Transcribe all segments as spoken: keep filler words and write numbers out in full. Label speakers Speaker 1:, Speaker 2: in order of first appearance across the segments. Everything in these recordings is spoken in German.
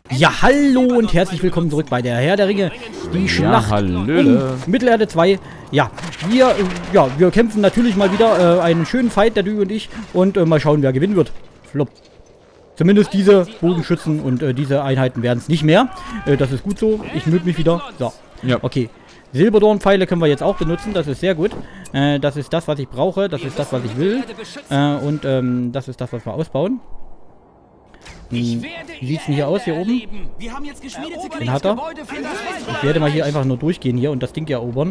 Speaker 1: Ja, hallo und herzlich willkommen zurück bei der Herr der Ringe, die Schlacht
Speaker 2: ja,
Speaker 1: um Mittelerde zwei. Ja, wir, äh, ja, wir kämpfen natürlich mal wieder äh, einen schönen Fight, der Dü und ich, und äh, mal schauen, wer gewinnen wird. Flop. Zumindest diese Bogenschützen und äh, diese Einheiten werden es nicht mehr. Äh, das ist gut so. Ich möge mich wieder. So,
Speaker 2: ja.
Speaker 1: Okay. Silberdornpfeile können wir jetzt auch benutzen, das ist sehr gut. Äh, das ist das, was ich brauche, das ist das, was ich will. Äh, und ähm, das ist das, was wir ausbauen. Hm, wie sieht es denn hier aus, hier oben? Den hat er. Ich werde mal hier einfach nur durchgehen hier und das Ding hier erobern.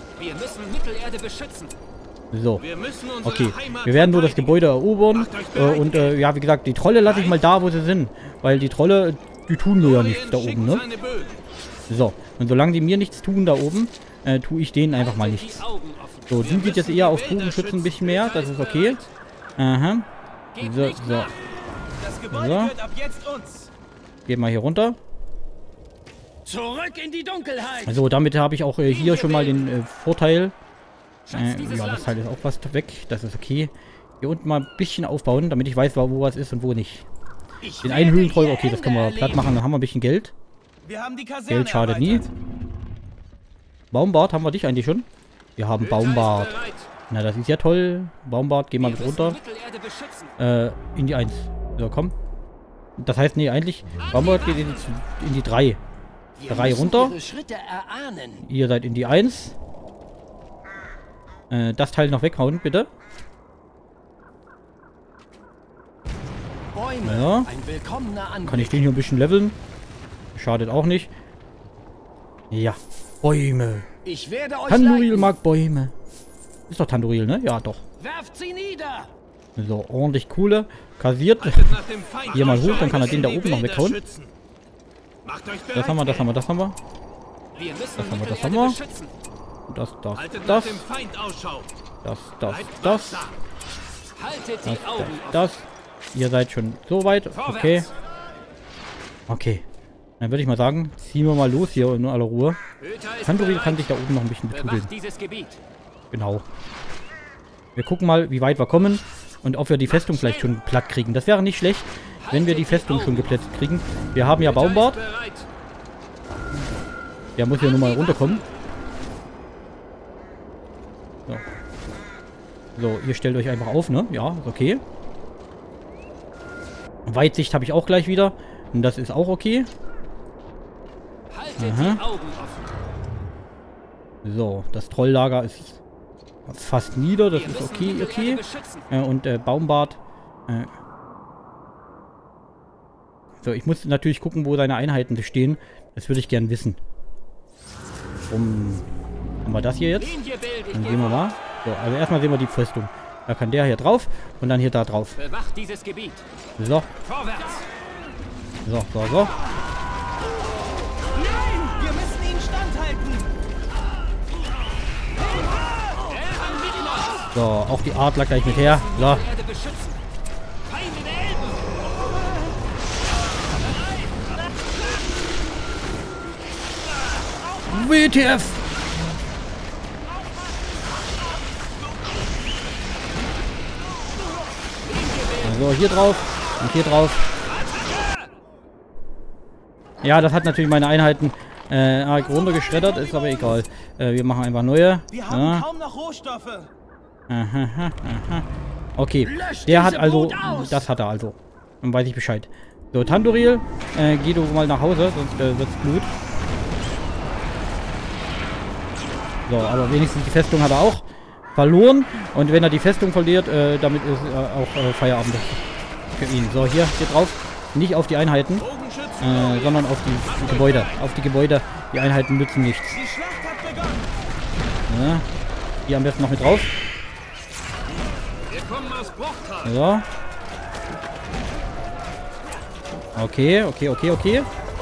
Speaker 1: So, okay. Wir werden nur das Gebäude erobern. Äh, und äh, ja, wie gesagt, die Trolle lasse ich mal da, wo sie sind. Weil die Trolle, die tun mir ja nichts da oben, ne? So, und solange die mir nichts tun da oben, äh, tue ich denen einfach mal nichts. So, die geht jetzt eher auf Bogenschützen ein bisschen mehr, das ist okay. Aha. So, so. So. Gehen wir hier runter.
Speaker 3: Zurück in die Dunkelheit.
Speaker 1: So, damit habe ich auch äh, hier schon mal den äh, Vorteil. Äh, ja, das Teil ist auch fast weg, das ist okay. Hier unten mal ein bisschen aufbauen, damit ich weiß, wo was ist und wo nicht. Den einen Höhlentroll, okay, das können wir platt machen, dann haben wir ein bisschen Geld.
Speaker 3: Wir haben die
Speaker 1: Geld schadet nie. Baumbart, haben wir dich eigentlich schon? Wir haben Baumbart. Na, das ist ja toll. Baumbart, geh mal mit runter. Äh, in die eins. So, komm. Das heißt, nee, eigentlich, Baumbart geht in die, in die drei. drei runter. Ihr seid in die eins. Äh, das Teil noch weghauen, bitte. Ja. Kann ich den hier ein bisschen leveln? Schadet auch nicht. Ja. Bäume. Tanduril mag Bäume. Ist doch Tanduril, ne? Ja, doch.
Speaker 3: Werft sie nieder.
Speaker 1: So, ordentlich coole. Kassiert. Hier mal hoch, dann kann er den da oben noch weghauen. Das haben wir, das haben wir, das haben wir. Das haben wir, das haben wir. Das, das, das. Das, das, das. Das, das, das. Ihr seid schon so weit. Okay. Okay. Dann würde ich mal sagen, ziehen wir mal los hier in aller Ruhe. Tanduril kann sich da oben noch ein bisschen betudeln. Genau. Wir gucken mal, wie weit wir kommen und ob wir die Festung vielleicht schon platt kriegen. Das wäre nicht schlecht, wenn wir die Festung schon geplätzt kriegen. Wir haben ja Baumbart. Der muss ja nur mal runterkommen. So. So, ihr stellt euch einfach auf, ne? Ja, ist okay. Weitsicht habe ich auch gleich wieder. Und das ist auch okay. Aha. So, das Trolllager ist fast nieder. Das ist okay, okay. Äh, und äh, Baumbart. Äh. So, ich muss natürlich gucken, wo seine Einheiten stehen. Das würde ich gern wissen. Um, haben wir das hier jetzt? Dann sehen wir mal. So, also erstmal sehen wir die Festung. Da kann der hier drauf und dann hier da drauf. So. So, so, so. So, auch die Adler gleich mit her. So. W T F! So, hier drauf und hier drauf. Ja, das hat natürlich meine Einheiten äh, runtergeschreddert, ist aber egal. Äh, wir machen einfach neue.
Speaker 3: Wir haben
Speaker 1: ja.
Speaker 3: kaum noch Rohstoffe.
Speaker 1: Aha, aha. Okay, der hat also, das hat er also. Dann weiß ich Bescheid. So, Tanduril, äh, geh du mal nach Hause, sonst äh, wird's Blut. So, aber wenigstens die Festung hat er auch verloren. Und wenn er die Festung verliert, äh, damit ist äh, auch äh, Feierabend für ihn. So, hier, hier drauf. Nicht auf die Einheiten, äh, sondern auf die, die Gebäude. Auf die Gebäude. Die Einheiten nützen nichts. Ja, hier am besten noch mit drauf. So. Okay, okay, okay, okay.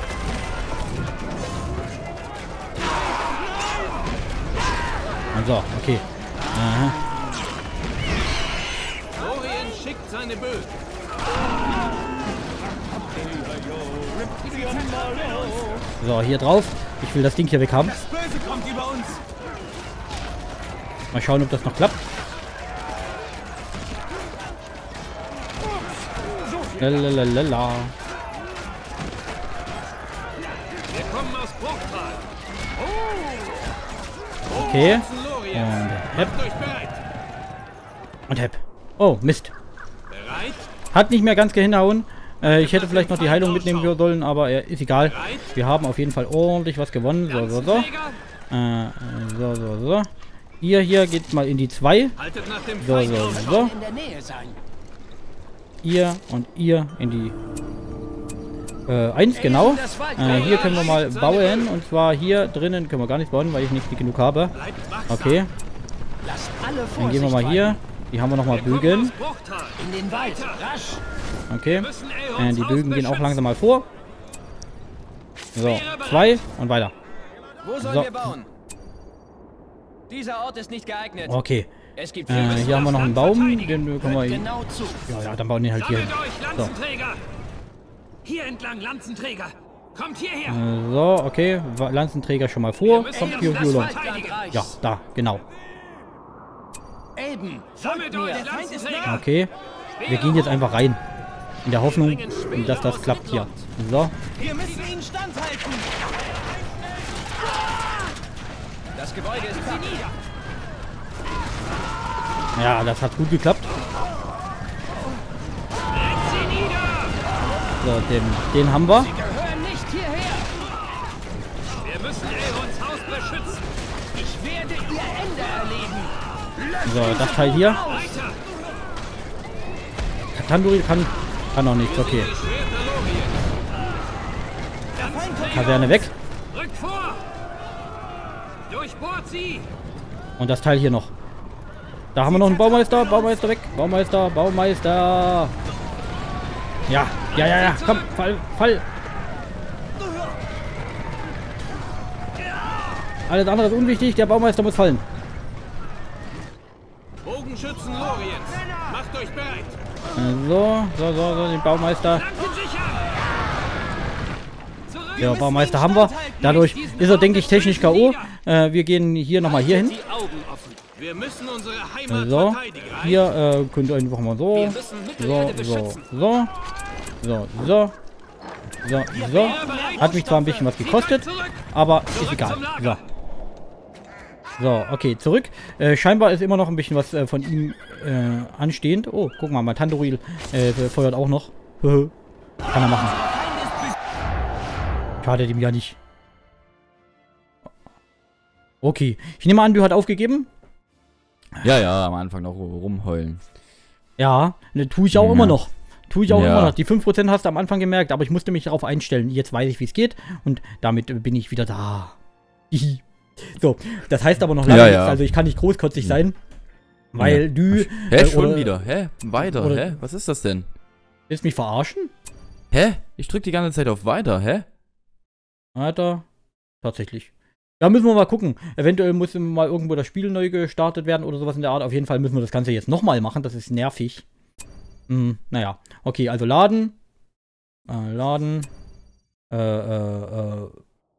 Speaker 1: So, okay. Aha. schickt seine Bögen. So, hier drauf. Ich will das Ding hier weg haben.
Speaker 3: Das Böse kommt über uns.
Speaker 1: Mal schauen, ob das noch klappt. Lalalala. Okay. Und Hepp. Und Hepp. Oh, Mist. Hat nicht mehr ganz hingehauen. Äh, ich hätte vielleicht noch die Heilung mitnehmen sollen, aber äh, ist egal. Wir haben auf jeden Fall ordentlich was gewonnen. So, so, so. Äh, so, so, so. Ihr hier geht mal in die zwei. So, so, so. Ihr und ihr in die äh, eins, genau. Äh, hier können wir mal bauen. Und zwar hier drinnen können wir gar nicht bauen, weil ich nicht genug habe. Okay. Dann gehen wir mal hier. Die haben wir nochmal Bögen. Okay. Äh, die Bögen gehen auch langsam mal vor. So, zwei und weiter. So.
Speaker 2: Dieser Ort ist nicht geeignet.
Speaker 1: Okay.
Speaker 2: Es gibt
Speaker 1: Äh, hier haben wir noch einen Baum. Den können wir.
Speaker 3: Genau zu.
Speaker 1: Ja, ja, dann bauen wir den halt hier hin. So.
Speaker 3: Hier entlang, Lanzenträger. Kommt hierher.
Speaker 1: Äh, so, okay. Lanzenträger schon mal vor. Kommt hier Violon. Ja, da, genau.
Speaker 3: Aiden, sammelt euch, der Feind ist nah.
Speaker 1: Okay. Wir gehen jetzt einfach rein. In der Hoffnung, dass das klappt hier. So.
Speaker 3: Wir müssen ihn standhalten.
Speaker 2: Das Gebäude ist sie nieder.
Speaker 1: Ja, das hat gut geklappt. So, den, den haben wir.
Speaker 3: Sie gehören nicht hierher.
Speaker 2: Wir müssen Elrons Haus beschützen.
Speaker 3: Ich werde ihr Ende erleben.
Speaker 1: So, das Teil hier. Tandoori kann, kann noch nichts, okay. Kaserne weg.
Speaker 2: Rückt vor. Durchbohrt sie.
Speaker 1: Und das Teil hier noch. Da haben wir noch einen Baumeister. Baumeister weg. Baumeister, Baumeister. Ja, ja, ja, ja. Komm, fall, fall. Alles andere ist unwichtig. Der Baumeister muss fallen.
Speaker 2: Bogenschützen Loriens. Macht euch bereit.
Speaker 1: So, so, so, so, den Baumeister. Ja, Baumeister haben wir. Dadurch ist er, denke ich, technisch K O. Äh, wir gehen hier nochmal hier hin.
Speaker 2: Wir müssen unsere Heimat
Speaker 1: So,
Speaker 2: verteidigen.
Speaker 1: hier äh, könnt ihr einfach mal so. So, so, so. So, so. So, so. Hat mich zwar ein bisschen was gekostet, aber ist egal. So. So, okay, zurück. Äh, scheinbar ist immer noch ein bisschen was äh, von ihm äh, anstehend. Oh, guck mal, mein Tandoori äh, feuert auch noch. Kann er machen. Schadet ihm ja nicht. Okay, ich nehme an, du hast aufgegeben.
Speaker 4: Ja, ja, am Anfang noch rumheulen.
Speaker 1: Ja, ne, tue ich auch ja. immer noch. Tue ich auch
Speaker 4: ja.
Speaker 1: immer noch. Die fünf Prozent hast du am Anfang gemerkt, aber ich musste mich darauf einstellen. Jetzt weiß ich, wie es geht. Und damit bin ich wieder da. So, das heißt aber noch lange
Speaker 4: ja,
Speaker 1: nichts.
Speaker 4: ja.
Speaker 1: Also ich kann nicht großkotzig sein. Weil
Speaker 4: ja.
Speaker 1: du...
Speaker 4: Hä,
Speaker 1: äh,
Speaker 4: schon
Speaker 1: oder,
Speaker 4: wieder? Hä? Weiter?
Speaker 1: oder,
Speaker 4: Hä? Was ist das denn?
Speaker 1: Willst du mich verarschen?
Speaker 4: Hä? Ich drück die ganze Zeit auf Weiter, hä?
Speaker 1: Weiter. Tatsächlich. Ja, müssen wir mal gucken. Eventuell muss mal irgendwo das Spiel neu gestartet werden oder sowas in der Art. Auf jeden Fall müssen wir das Ganze jetzt nochmal machen. Das ist nervig. Hm, naja. Okay, also laden. Äh, laden. Äh, äh, äh.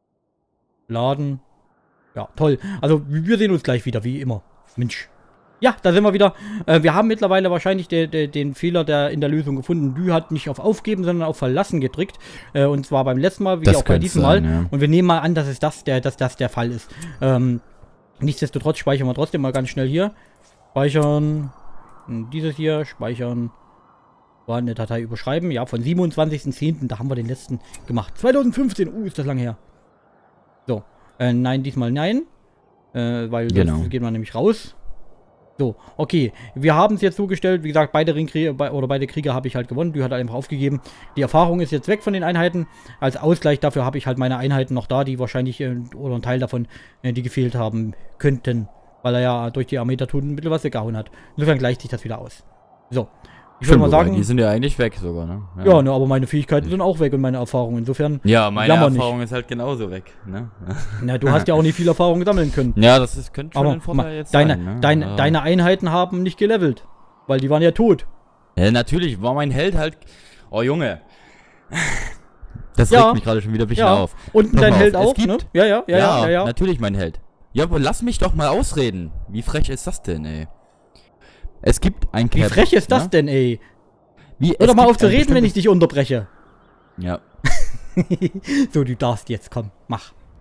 Speaker 1: Laden. Ja, toll. Also, wir sehen uns gleich wieder, wie immer. Mensch. Ja, da sind wir wieder. Äh, wir haben mittlerweile wahrscheinlich de, de, den Fehler der, in der Lösung gefunden. Dü hat nicht auf Aufgeben, sondern auf Verlassen gedrückt. Äh, und zwar beim letzten Mal, wie
Speaker 4: das
Speaker 1: auch bei diesem
Speaker 4: sein,
Speaker 1: Mal.
Speaker 4: Ja.
Speaker 1: Und wir nehmen mal an, dass es das der, dass das der Fall ist. Ähm, nichtsdestotrotz speichern wir trotzdem mal ganz schnell hier. Speichern. Dieses hier. Speichern. War eine Datei überschreiben. Ja, von siebenundzwanzigsten zehnten Da haben wir den letzten gemacht. zweitausendfünfzehn. Uh, ist das lange her. So. Äh, nein, diesmal nein. Äh, weil
Speaker 4: genau.
Speaker 1: sonst gehen wir nämlich raus. So, okay. Wir haben es jetzt so gestellt, wie gesagt, beide Ringkriege be oder beide Kriege habe ich halt gewonnen. Die hat einfach aufgegeben. Die Erfahrung ist jetzt weg von den Einheiten. Als Ausgleich dafür habe ich halt meine Einheiten noch da, die wahrscheinlich, äh, oder ein Teil davon, äh, die gefehlt haben könnten. Weil er ja durch die Armee-Tatuten ein bisschen was weggehauen hat. Insofern gleicht sich das wieder aus. So. Ich würde mal sagen.
Speaker 4: Die sind ja eigentlich weg sogar, ne?
Speaker 1: Ja, ja ne, aber meine Fähigkeiten sind auch weg und meine Erfahrungen. Insofern.
Speaker 4: Ja, meine Erfahrung
Speaker 1: nicht.
Speaker 4: ist halt genauso weg, ne?
Speaker 1: Na, du hast ja auch nicht viel Erfahrung sammeln können.
Speaker 4: Ja, das ist, könnte schon
Speaker 1: aber
Speaker 4: ein Vorteil jetzt
Speaker 1: deine,
Speaker 4: sein, ne?
Speaker 1: dein,
Speaker 4: ja.
Speaker 1: Deine Einheiten haben nicht gelevelt. Weil die waren ja tot.
Speaker 4: Ja, natürlich war mein Held halt. Oh, Junge. Das
Speaker 1: ja.
Speaker 4: regt mich gerade schon wieder ein bisschen
Speaker 1: ja.
Speaker 4: auf.
Speaker 1: Und dein Held auch,
Speaker 4: gibt,
Speaker 1: ne? Ja, ja, ja, ja,
Speaker 4: ja,
Speaker 1: ja, ja.
Speaker 4: Natürlich mein Held. Ja, aber lass mich doch mal ausreden. Wie frech ist das denn, ey? Es gibt ein Cap,
Speaker 1: Wie frech ist das
Speaker 4: ne?
Speaker 1: denn, ey?
Speaker 4: Wie,
Speaker 1: Hör doch mal auf zu reden, wenn ich dich unterbreche.
Speaker 4: Ja.
Speaker 1: So, du darfst jetzt, komm, mach.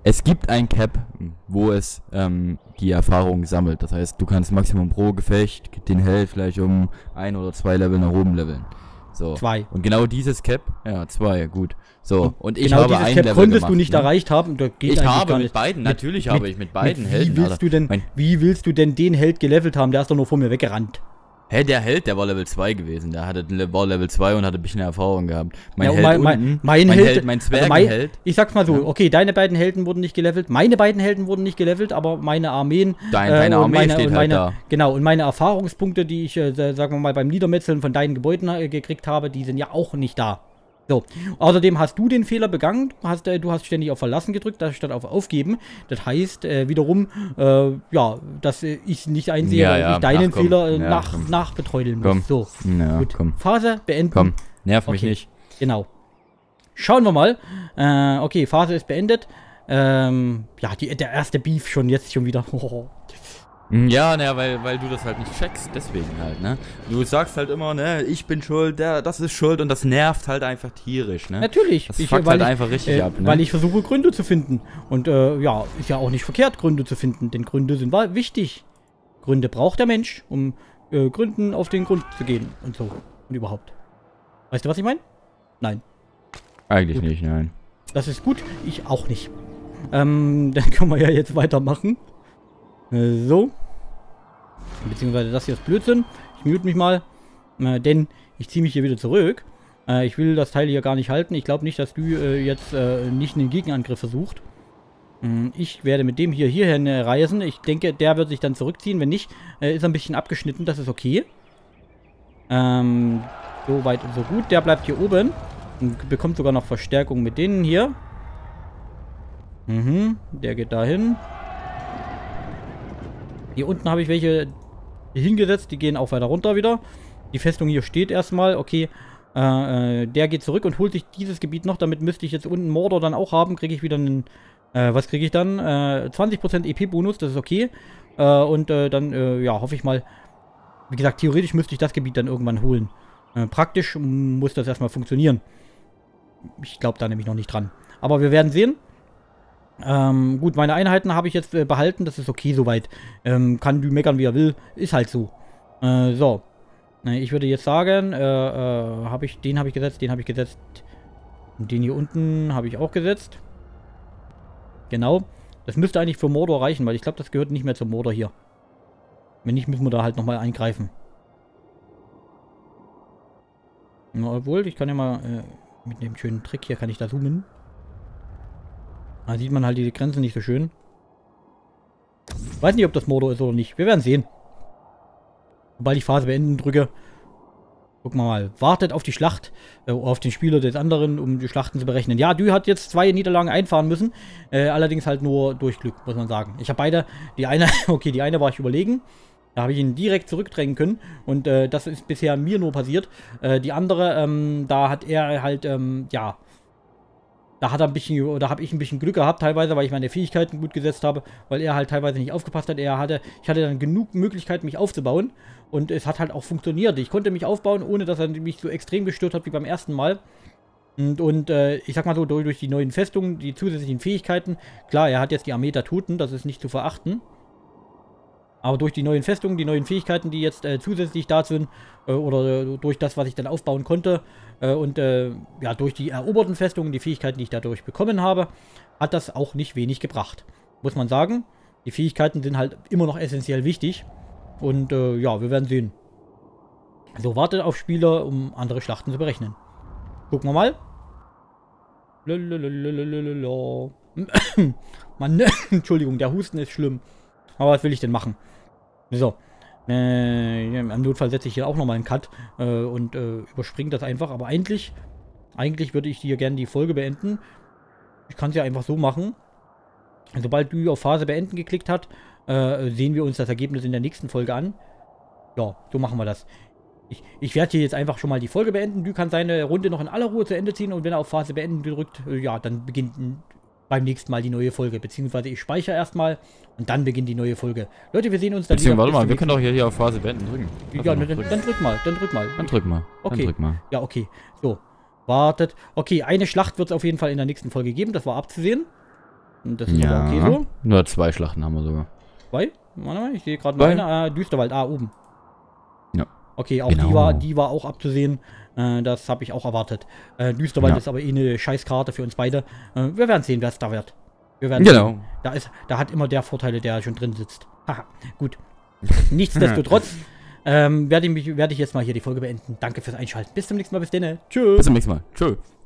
Speaker 4: Es gibt ein Cap, wo es ähm, die Erfahrung sammelt. Das heißt, du kannst Maximum pro Gefecht den Held vielleicht um ein oder zwei Level nach oben leveln. So.
Speaker 1: Zwei.
Speaker 4: Und genau dieses Cap, ja, zwei, gut. So, und, und ich
Speaker 1: genau
Speaker 4: habe
Speaker 1: dieses
Speaker 4: ein
Speaker 1: Cap
Speaker 4: Level
Speaker 1: konntest
Speaker 4: gemacht,
Speaker 1: du nicht
Speaker 4: ne?
Speaker 1: erreicht haben. Da geht
Speaker 4: Ich
Speaker 1: eigentlich
Speaker 4: habe
Speaker 1: gar
Speaker 4: mit
Speaker 1: nicht.
Speaker 4: beiden,
Speaker 1: Mit-
Speaker 4: natürlich
Speaker 1: mit-
Speaker 4: habe ich mit beiden
Speaker 1: mit,
Speaker 4: Helden.
Speaker 1: Wie willst,
Speaker 4: Alter.
Speaker 1: du denn,
Speaker 4: Mein,
Speaker 1: wie willst du denn den Held gelevelt haben? Der ist doch nur vor mir weggerannt.
Speaker 4: hä, der Held, der war Level zwei gewesen. Der hatte, war Level zwei und hatte ein bisschen Erfahrung gehabt. Mein
Speaker 1: Ja, und
Speaker 4: Held
Speaker 1: mein, mein,
Speaker 4: unten,
Speaker 1: mein,
Speaker 4: mein
Speaker 1: Held,
Speaker 4: Held, mein
Speaker 1: also mein,
Speaker 4: Zwergenheld.
Speaker 1: ich sag's mal so,
Speaker 4: Ja.
Speaker 1: okay, deine beiden Helden wurden nicht gelevelt, meine beiden Helden wurden nicht gelevelt, aber meine Armeen,
Speaker 4: Dein,
Speaker 1: äh,
Speaker 4: deine
Speaker 1: und
Speaker 4: Armee
Speaker 1: meine,
Speaker 4: steht
Speaker 1: und
Speaker 4: halt
Speaker 1: meine,
Speaker 4: da.
Speaker 1: genau, und meine Erfahrungspunkte, die ich, äh, sagen wir mal, beim Niedermetzeln von deinen Gebäuden äh, gekriegt habe, die sind ja auch nicht da. So, außerdem hast du den Fehler begangen, hast, äh, du hast ständig auf Verlassen gedrückt, statt auf Aufgeben. Das heißt, äh, wiederum, äh, ja, dass äh, ich nicht einsehe,
Speaker 4: Ja,
Speaker 1: weil
Speaker 4: ja,
Speaker 1: ich deinen
Speaker 4: ach, komm.
Speaker 1: Fehler äh,
Speaker 4: Ja,
Speaker 1: nach,
Speaker 4: komm.
Speaker 1: nachbeträudeln
Speaker 4: Komm.
Speaker 1: muss. So,
Speaker 4: Ja,
Speaker 1: gut.
Speaker 4: komm.
Speaker 1: Phase beenden.
Speaker 4: Komm, nerv mich
Speaker 1: Okay.
Speaker 4: nicht.
Speaker 1: Genau. Schauen wir mal. Äh, okay, Phase ist beendet. Ähm, ja, die, der erste Beef schon jetzt schon wieder.
Speaker 4: Ja, naja, weil, weil du das halt nicht checkst, deswegen halt, ne? Du sagst halt immer, ne, ich bin schuld, der, das ist schuld und das nervt halt einfach tierisch, ne?
Speaker 1: Natürlich.
Speaker 4: Das
Speaker 1: Ich,
Speaker 4: fuckt
Speaker 1: weil
Speaker 4: halt
Speaker 1: ich,
Speaker 4: einfach richtig
Speaker 1: äh,
Speaker 4: ab, ne?
Speaker 1: Weil ich versuche, Gründe zu finden. Und äh, ja, ist ja auch nicht verkehrt, Gründe zu finden. Denn Gründe sind wa- wichtig. Gründe braucht der Mensch, um äh, Gründen auf den Grund zu gehen. Und so. Und überhaupt. Weißt du, was ich meine? Nein.
Speaker 4: Eigentlich
Speaker 1: Gut.
Speaker 4: nicht, nein.
Speaker 1: Das ist gut. Ich auch nicht. Ähm, dann können wir ja jetzt weitermachen. Äh, so. Beziehungsweise das hier ist Blödsinn. Ich mute mich mal. Äh, denn ich ziehe mich hier wieder zurück. Äh, ich will das Teil hier gar nicht halten. Ich glaube nicht, dass du äh, jetzt äh, nicht einen Gegenangriff versucht. Ähm, ich werde mit dem hier hierhin äh, reisen. Ich denke, der wird sich dann zurückziehen. Wenn nicht, äh, ist er ein bisschen abgeschnitten. Das ist okay. Ähm, so weit und so gut. Der bleibt hier oben. Und bekommt sogar noch Verstärkung mit denen hier. Mhm, der geht dahin. Hier unten habe ich welche hingesetzt, die gehen auch weiter runter wieder. Die Festung hier steht erstmal, okay. Äh, äh, der geht zurück und holt sich dieses Gebiet noch. Damit müsste ich jetzt unten Mordor dann auch haben. Kriege ich wieder einen, äh, was kriege ich dann? Äh, zwanzig Prozent E P-Bonus, das ist okay. Äh, und äh, dann, äh, ja, hoffe ich mal. Wie gesagt, theoretisch müsste ich das Gebiet dann irgendwann holen. Äh, praktisch muss das erstmal funktionieren. Ich glaube da nämlich noch nicht dran. Aber wir werden sehen. Ähm, gut, meine Einheiten habe ich jetzt äh, behalten. Das ist okay soweit. Ähm, kann du meckern, wie er will. Ist halt so. Äh, so. Äh, ich würde jetzt sagen, äh, äh, habe ich, den habe ich gesetzt, den habe ich gesetzt. Und den hier unten habe ich auch gesetzt. Genau. Das müsste eigentlich für Mordor reichen, weil ich glaube, das gehört nicht mehr zum Mordor hier. Wenn nicht, müssen wir da halt nochmal eingreifen. Na, obwohl, ich kann ja mal äh, mit dem schönen Trick hier, kann ich da zoomen. Da sieht man halt die Grenzen nicht so schön. Weiß nicht, ob das Mordor ist oder nicht. Wir werden sehen. Sobald ich Phase beenden drücke. Gucken wir mal. Wartet auf die Schlacht. Äh, auf den Spieler des anderen, um die Schlachten zu berechnen. Ja, Dü hat jetzt zwei Niederlagen einfahren müssen. Äh, allerdings halt nur durch Glück, muss man sagen. Ich habe beide. Die eine, okay, die eine war ich überlegen. Da habe ich ihn direkt zurückdrängen können. Und äh, das ist bisher mir nur passiert. Äh, die andere, ähm, da hat er halt, ähm, ja. Da hat er ein bisschen, oder habe ich ein bisschen Glück gehabt, teilweise, weil ich meine Fähigkeiten gut gesetzt habe, weil er halt teilweise nicht aufgepasst hat. Er hatte, ich hatte dann genug Möglichkeiten, mich aufzubauen. Und es hat halt auch funktioniert. Ich konnte mich aufbauen, ohne dass er mich so extrem gestört hat wie beim ersten Mal. Und, und äh, ich sag mal so, durch, durch die neuen Festungen, die zusätzlichen Fähigkeiten, klar, er hat jetzt die Armee der Toten, das ist nicht zu verachten. Aber durch die neuen Festungen, die neuen Fähigkeiten, die jetzt äh, zusätzlich da sind, äh, oder äh, durch das, was ich dann aufbauen konnte, äh, und äh, ja, durch die eroberten Festungen, die Fähigkeiten, die ich dadurch bekommen habe, hat das auch nicht wenig gebracht. Muss man sagen, die Fähigkeiten sind halt immer noch essentiell wichtig. Und äh, ja, wir werden sehen. So, wartet auf Spieler, um andere Schlachten zu berechnen. Gucken wir mal. Lalalala. Mann, Entschuldigung, der Husten ist schlimm. Aber was will ich denn machen? So. Äh, ja, im Notfall setze ich hier auch nochmal einen Cut äh, und äh, überspringe das einfach. Aber eigentlich, eigentlich würde ich hier gerne die Folge beenden. Ich kann es ja einfach so machen. Sobald du auf Phase beenden geklickt hast, äh, sehen wir uns das Ergebnis in der nächsten Folge an. Ja, so machen wir das. Ich, ich werde hier jetzt einfach schon mal die Folge beenden. Du kannst seine Runde noch in aller Ruhe zu Ende ziehen und wenn er auf Phase beenden drückt, äh, ja, dann beginnt beim nächsten Mal die neue Folge. Beziehungsweise ich speichere erstmal und dann beginnt die neue Folge. Leute, wir sehen uns dann wieder.
Speaker 4: Warte mal, wir können doch hier, hier auf Phase beenden drücken.
Speaker 1: Ja, dann, dann, dann drück mal, dann drück mal.
Speaker 4: Dann drück mal.
Speaker 1: Okay.
Speaker 4: Dann drück mal.
Speaker 1: Ja, okay. So, wartet. Okay, eine Schlacht wird es auf jeden Fall in der nächsten Folge geben. Das war abzusehen. Und das ist
Speaker 4: Ja,
Speaker 1: aber okay so.
Speaker 4: nur zwei Schlachten haben wir sogar.
Speaker 1: Zwei? Warte mal, ich sehe gerade nur
Speaker 4: Zwei.
Speaker 1: eine. Äh, Düsterwald, ah, oben.
Speaker 4: Ja.
Speaker 1: Okay, auch
Speaker 4: Genau.
Speaker 1: die, war, die war auch abzusehen. Äh, das habe ich auch erwartet. Äh, Düsterwald
Speaker 4: Ja.
Speaker 1: ist aber eh eine Scheißkarte für uns beide. Äh, wir werden sehen, wer es da wird. Wir werden
Speaker 4: Genau.
Speaker 1: sehen. Da, ist, da hat immer der Vorteile, der schon drin sitzt. Haha, gut. Nichtsdestotrotz ähm, werde ich, mich- werde ich jetzt mal hier die Folge beenden. Danke fürs Einschalten. Bis zum nächsten Mal. Bis dann. Tschüss.
Speaker 4: Bis zum nächsten Mal. Tschö.